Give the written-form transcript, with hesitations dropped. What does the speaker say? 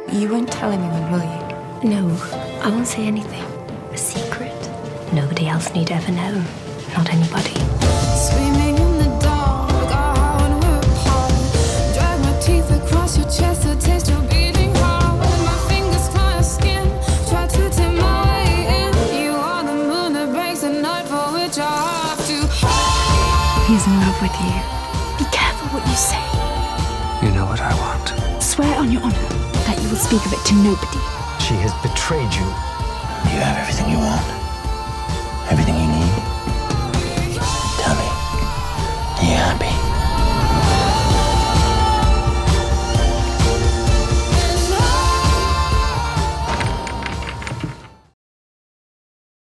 You won't tell anyone, will you? No, I won't say anything. A secret. Nobody else need ever know. Not anybody. Screaming in the dark, I wanna rip apart. Drag my teeth across your chest, the taste your beating heart. My fingers climb your skin, try to take my way in. You are the moon that breaks the night for which I have to hide. He's in love with you. Be careful what you say. You know what I want. Swear on your honor that you will speak of it to nobody. She has betrayed you. You have everything you want? Everything you need? Tell me, are you happy?